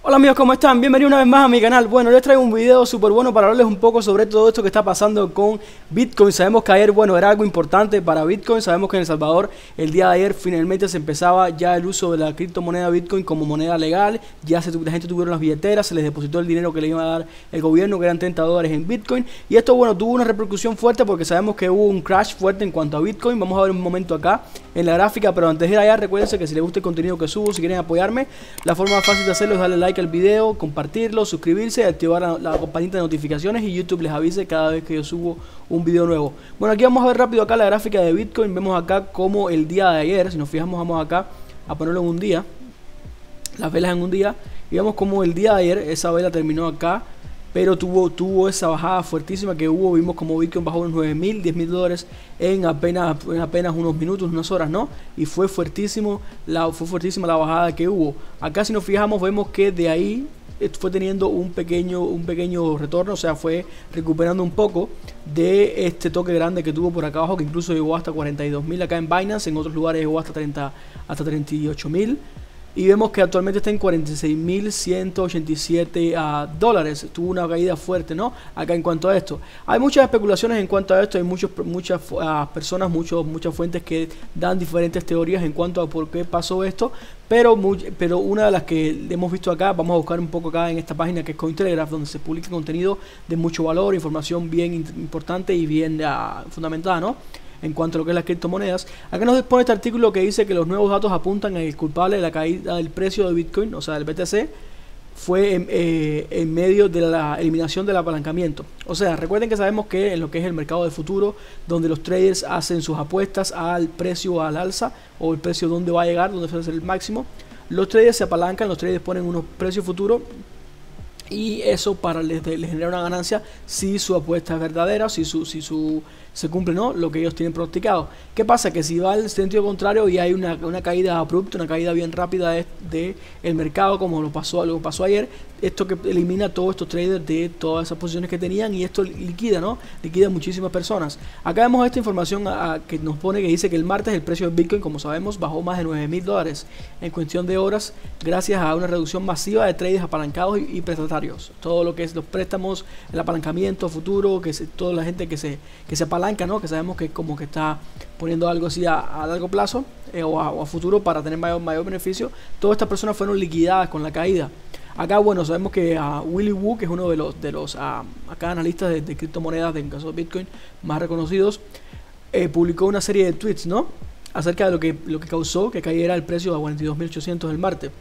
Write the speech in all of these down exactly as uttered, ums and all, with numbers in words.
Hola amigos, ¿cómo están? Bienvenidos una vez más a mi canal. Bueno, les traigo un video súper bueno para hablarles un poco sobre todo esto que está pasando con Bitcoin. Sabemos que ayer, bueno, era algo importante para Bitcoin. Sabemos que en El Salvador el día de ayer finalmente se empezaba ya el uso de la criptomoneda Bitcoin como moneda legal. Ya se, la gente tuvieron las billeteras, se les depositó el dinero que le iba a dar el gobierno, que eran treinta dólares en Bitcoin. Y esto, bueno, tuvo una repercusión fuerte porque sabemos que hubo un crash fuerte en cuanto a Bitcoin. Vamos a ver un momento acá en la gráfica, pero antes de ir allá, recuerden que si les gusta el contenido que subo, si quieren apoyarme, la forma más fácil de hacerlo es darle like al video, compartirlo, suscribirse, activar la, la campanita de notificaciones y YouTube les avise cada vez que yo subo un video nuevo. Bueno, aquí vamos a ver rápido acá la gráfica de Bitcoin. Vemos acá como el día de ayer, si nos fijamos, vamos acá a ponerlo en un día, las velas en un día, y vemos como el día de ayer esa vela terminó acá, pero tuvo, tuvo esa bajada fuertísima que hubo. Vimos como Bitcoin bajó unos nueve mil, diez mil dólares en apenas, en apenas unos minutos, unas horas, ¿no? Y fue fuertísimo la, fue fuertísima la bajada que hubo. Acá si nos fijamos vemos que de ahí fue teniendo un pequeño, un pequeño retorno, o sea, fue recuperando un poco de este toque grande que tuvo por acá abajo, que incluso llegó hasta cuarenta y dos mil acá en Binance, en otros lugares llegó hasta treinta, hasta treinta y ocho mil. Y vemos que actualmente está en cuarenta y seis mil ciento ochenta y siete uh, dólares. Tuvo una caída fuerte, ¿no? Acá en cuanto a esto. Hay muchas especulaciones en cuanto a esto. Hay muchos, muchas uh, personas, muchos, muchas fuentes que dan diferentes teorías en cuanto a por qué pasó esto. Pero, muy, pero una de las que hemos visto acá, vamos a buscar un poco acá en esta página que es Cointelegraph, donde se publica contenido de mucho valor, información bien importante y bien uh, fundamentada, ¿no? En cuanto a lo que es las criptomonedas. Acá nos pone este artículo que dice que los nuevos datos apuntan a que el culpable de la caída del precio de Bitcoin, o sea del B T C, fue en, eh, en medio de la eliminación del apalancamiento. O sea, recuerden que sabemos que en lo que es el mercado de futuro, donde los traders hacen sus apuestas al precio al alza o el precio donde va a llegar, donde va a ser el máximo, los traders se apalancan, los traders ponen unos precios futuros y eso para les, les genera una ganancia si su apuesta es verdadera, si su, si su se cumple, ¿no?, lo que ellos tienen pronosticado. ¿Qué pasa? Que si va al sentido contrario y hay una, una caída abrupta, una caída bien rápida de, de el mercado, como lo pasó, lo pasó ayer, esto que elimina a todos estos traders de todas esas posiciones que tenían y esto liquida, ¿no? Liquida a muchísimas personas. Acá vemos esta información a, a, que nos pone que dice que el martes el precio de Bitcoin, como sabemos, bajó más de nueve mil dólares en cuestión de horas gracias a una reducción masiva de traders apalancados y, y prestatarios. Todo lo que es los préstamos, el apalancamiento futuro, que se, toda la gente que se, que se apalanca, ¿no?, que sabemos que como que está poniendo algo así a, a largo plazo eh, o, a, o a futuro para tener mayor, mayor beneficio. Todas estas personas fueron liquidadas con la caída. Acá, bueno, sabemos que uh, Willy Woo, que es uno de los, de los uh, acá analistas de, de criptomonedas, de, en caso de Bitcoin, más reconocidos, eh, publicó una serie de tweets, ¿no?, acerca de lo que, lo que causó que cayera el precio a cuarenta y dos mil ochocientos el martes.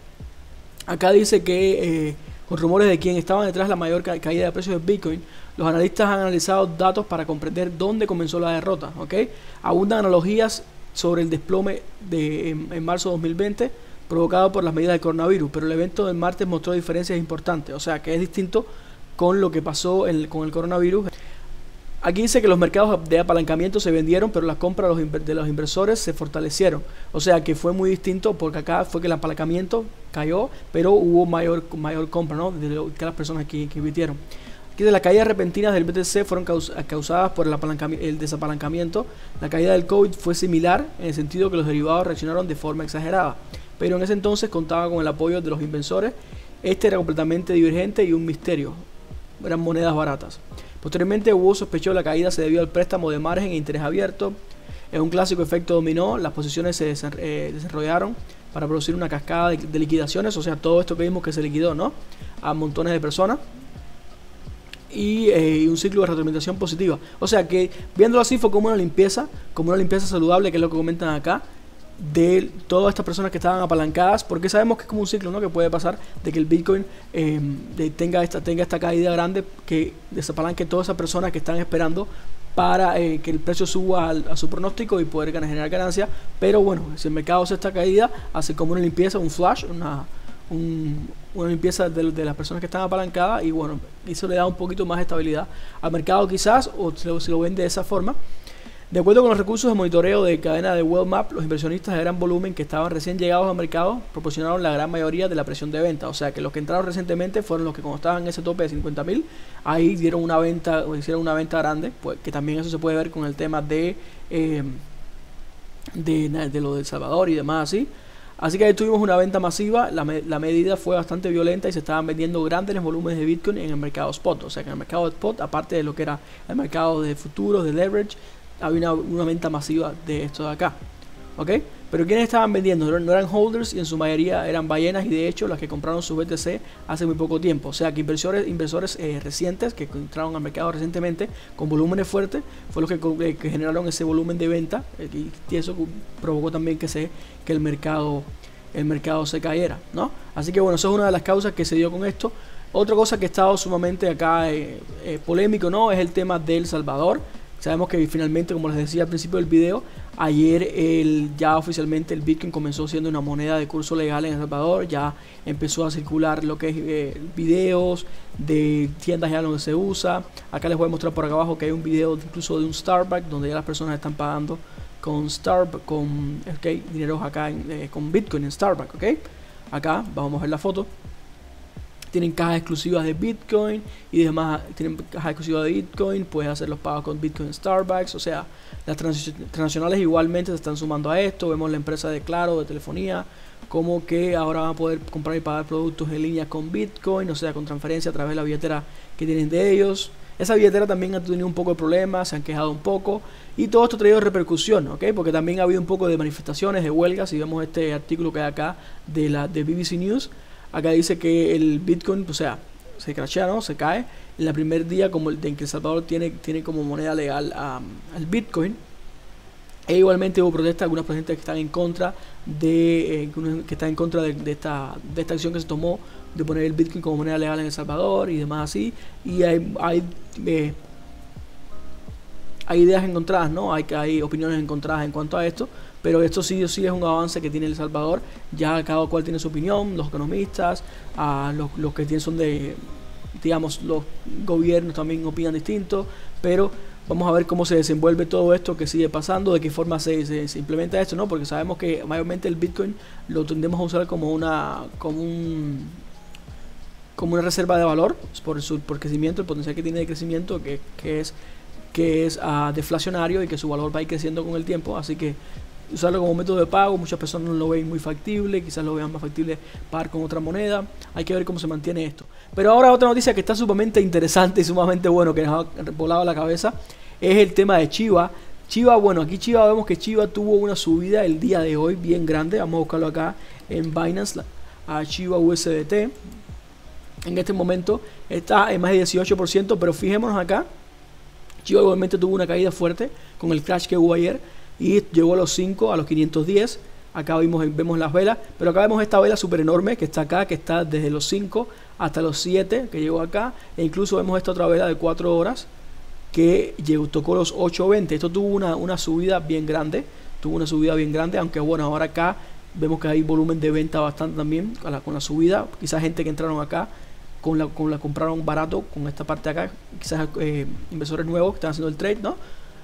Acá dice que eh, con rumores de quién estaban detrás de la mayor ca caída de precios de Bitcoin, los analistas han analizado datos para comprender dónde comenzó la derrota, ¿ok? Abundan analogías sobre el desplome de, en, en marzo de dos mil veinte provocado por las medidas del coronavirus, pero el evento del martes mostró diferencias importantes, o sea que es distinto con lo que pasó en, con el coronavirus. Aquí dice que los mercados de apalancamiento se vendieron, pero las compras de los, de los inversores se fortalecieron. O sea que fue muy distinto porque acá fue que el apalancamiento cayó, pero hubo mayor, mayor compra, ¿no?, de lo, que las personas que, que invirtieron. Aquí de las caídas repentinas del B T C fueron caus causadas por el, el desapalancamiento. La caída del COVID fue similar en el sentido que los derivados reaccionaron de forma exagerada, pero en ese entonces contaba con el apoyo de los inversores. Este era completamente divergente y un misterio. Eran monedas baratas. Posteriormente hubo sospechó la caída se debió al préstamo de margen e interés abierto. En un clásico efecto dominó, las posiciones se eh, desarrollaron para producir una cascada de, de liquidaciones, o sea, todo esto que vimos que se liquidó, ¿no?, a montones de personas. Y eh, un ciclo de retroalimentación positiva. O sea que viéndolo así fue como una limpieza, como una limpieza saludable, que es lo que comentan acá, de todas estas personas que estaban apalancadas, porque sabemos que es como un ciclo, ¿no?, que puede pasar de que el Bitcoin eh, de, tenga, esta, tenga esta caída grande, que desapalanque todas esas personas que están esperando para eh, que el precio suba al, a su pronóstico y poder generar ganancias. Pero bueno, si el mercado hace esta caída, hace como una limpieza, un flash, una, un, una limpieza de, de las personas que están apalancadas, y bueno, eso le da un poquito más de estabilidad al mercado quizás, o se lo, se lo ven de esa forma. De acuerdo con los recursos de monitoreo de cadena de Wealthmap, los inversionistas de gran volumen que estaban recién llegados al mercado proporcionaron la gran mayoría de la presión de venta. O sea que los que entraron recientemente fueron los que, cuando estaban en ese tope de cincuenta mil, ahí dieron una venta, o hicieron una venta grande, pues, que también eso se puede ver con el tema de, eh, de, de lo de El Salvador y demás así. Así que ahí tuvimos una venta masiva, la, me la medida fue bastante violenta y se estaban vendiendo grandes volúmenes de Bitcoin en el mercado spot. O sea que en el mercado spot, aparte de lo que era el mercado de futuros, de leverage, había una, una venta masiva de esto de acá. ¿Ok? Pero ¿quiénes estaban vendiendo? No eran holders y en su mayoría eran ballenas, y de hecho las que compraron su B T C hace muy poco tiempo. O sea que inversores, inversores eh, recientes que entraron al mercado recientemente con volúmenes fuertes fue los que, eh, que generaron ese volumen de venta, eh, y eso provocó también que, se, que el, mercado, el mercado se cayera, ¿no? Así que bueno, eso es una de las causas que se dio con esto. Otra cosa que ha estado sumamente acá eh, eh, polémico, ¿no? Es el tema de El Salvador. Sabemos que finalmente, como les decía al principio del video, ayer el, ya oficialmente el Bitcoin comenzó siendo una moneda de curso legal en El Salvador. Ya empezó a circular lo que es eh, videos de tiendas ya donde se usa. Acá les voy a mostrar por acá abajo que hay un video incluso de un Starbucks donde ya las personas están pagando con Starbucks, con okay, dineros acá en, eh, con Bitcoin en Starbucks. ¿Okay? Acá vamos a ver la foto. Tienen cajas exclusivas de Bitcoin y demás, tienen cajas exclusivas de Bitcoin, puedes hacer los pagos con Bitcoin en Starbucks. O sea, las transnacionales igualmente se están sumando a esto. Vemos la empresa de Claro, de telefonía, como que ahora van a poder comprar y pagar productos en línea con Bitcoin, o sea, con transferencia a través de la billetera que tienen de ellos. Esa billetera también ha tenido un poco de problemas, se han quejado un poco, y todo esto ha traído repercusión, ¿ok? Porque también ha habido un poco de manifestaciones, de huelgas. Si vemos este artículo que hay acá de la de B B C News, acá dice que el Bitcoin, o sea, se crashea, ¿no? Se cae en el primer día como el de que El Salvador tiene, tiene como moneda legal um, al Bitcoin. E igualmente hubo protestas, algunas protestas que están en contra de eh, que están en contra de, de esta de esta acción que se tomó de poner el Bitcoin como moneda legal en El Salvador y demás así. Y hay hay, eh, hay ideas encontradas, ¿no? Hay hay opiniones encontradas en cuanto a esto. Pero esto sí o sí es un avance que tiene El Salvador. Ya cada cual tiene su opinión, los economistas, uh, los, los que tienen son de, digamos, los gobiernos también opinan distinto. Pero vamos a ver cómo se desenvuelve todo esto que sigue pasando, de qué forma se, se, se implementa esto, ¿no? Porque sabemos que mayormente el Bitcoin lo tendemos a usar como una, como un, como una reserva de valor por su por crecimiento, el potencial que tiene de crecimiento, que, que es, que es uh, deflacionario y que su valor va a ir creciendo con el tiempo. Así que usarlo como método de pago, muchas personas no lo ven muy factible, quizás lo vean más factible pagar con otra moneda. Hay que ver cómo se mantiene esto. Pero ahora otra noticia que está sumamente interesante y sumamente bueno, que nos ha volado la cabeza, es el tema de Chiva. Chiva, bueno, aquí Chiva vemos que Chiva tuvo una subida el día de hoy bien grande. Vamos a buscarlo acá en Binance, a Chiva U S D T. En este momento está en más de dieciocho por ciento, pero fijémonos acá. Chiva igualmente tuvo una caída fuerte con el crash que hubo ayer y llegó a los cinco, a los quinientos diez. Acá vimos, vemos las velas, pero acá vemos esta vela súper enorme que está acá, que está desde los cinco hasta los siete, que llegó acá, e incluso vemos esta otra vela de cuatro horas que llegó, tocó los ocho veinte. Esto tuvo una, una subida bien grande, tuvo una subida bien grande, aunque bueno, ahora acá vemos que hay volumen de venta bastante también con la, con la subida. Quizás gente que entraron acá con la, con la compraron barato con esta parte acá, quizás eh, inversores nuevos que están haciendo el trade, ¿no?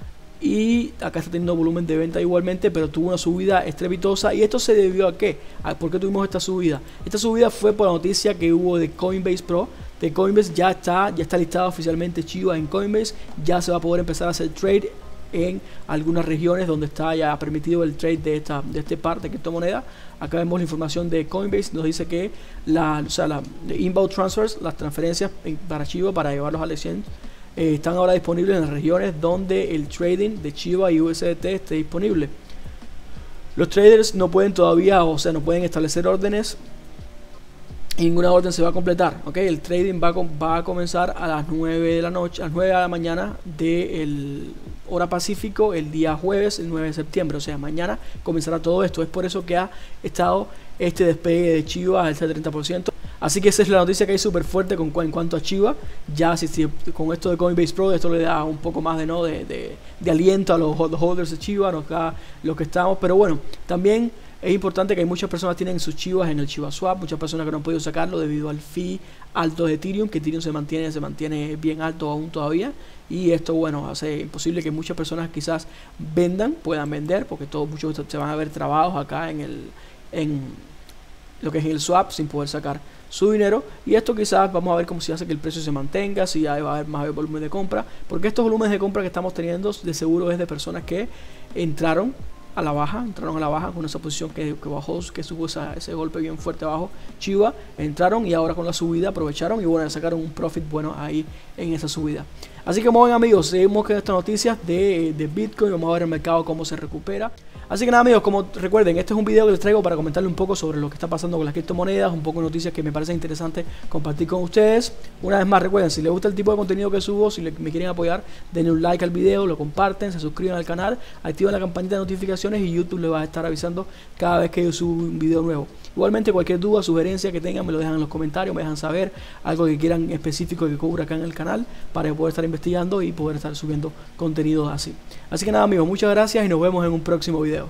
Y acá está teniendo volumen de venta igualmente, pero tuvo una subida estrepitosa. ¿Y esto se debió a qué? ¿A ¿Por qué tuvimos esta subida? Esta subida fue por la noticia que hubo de Coinbase Pro. De Coinbase ya está, ya está listado oficialmente Chiva en Coinbase. Ya se va a poder empezar a hacer trade en algunas regiones donde está ya permitido el trade de esta, de este par de criptomoneda. Acá vemos la información de Coinbase, nos dice que la, o sea, la inbound transfers, las transferencias para Chiva para llevarlos al exchange, Eh, están ahora disponibles en las regiones donde el trading de Chiva y U S D T esté disponible. Los traders no pueden todavía, o sea, no pueden establecer órdenes y ninguna orden se va a completar, ¿ok? El trading va a, va a comenzar a las nueve de la noche, a las nueve de la mañana de el hora Pacífico, el día jueves, el nueve de septiembre, o sea, mañana comenzará todo esto. Es por eso que ha estado este despegue de Chiva al treinta por ciento. Así que esa es la noticia que hay súper fuerte con, en cuanto a Chiva. Ya si, si, con esto de Coinbase Pro, esto le da un poco más de, ¿no? de, de, de aliento a los, los holders de Chiva, nos da lo que estamos. Pero bueno, también es importante que hay muchas personas tienen sus Chivas en el Chiva Swap, muchas personas que no han podido sacarlo debido al fee alto de Ethereum, que Ethereum se mantiene, se mantiene bien alto aún todavía. Y esto, bueno, hace imposible que muchas personas quizás vendan, puedan vender, porque todos muchos se van a ver trabados acá en el en lo que es el swap sin poder sacar su dinero. Y esto quizás vamos a ver cómo se hace que el precio se mantenga, si ya va a haber más volumen de compra, porque estos volúmenes de compra que estamos teniendo de seguro es de personas que entraron a la baja, entraron a la baja con esa posición que, que bajó, que subo esa, ese golpe bien fuerte abajo, Chiva, entraron y ahora con la subida aprovecharon y bueno, sacaron un profit bueno ahí en esa subida. Así que como ven amigos, seguimos con estas noticias de, de Bitcoin, vamos a ver el mercado cómo se recupera. Así que nada amigos, como recuerden, este es un video que les traigo para comentarles un poco sobre lo que está pasando con las criptomonedas, un poco de noticias que me parece interesante compartir con ustedes. Una vez más recuerden, si les gusta el tipo de contenido que subo, si me quieren apoyar, denle un like al video, lo comparten, se suscriban al canal, activen la campanita de notificaciones y YouTube les va a estar avisando cada vez que yo subo un video nuevo. Igualmente cualquier duda, sugerencia que tengan me lo dejan en los comentarios, me dejan saber algo que quieran específico que cubra acá en el canal para poder estar investigando y poder estar subiendo contenido así. Así que nada amigos, muchas gracias y nos vemos en un próximo video.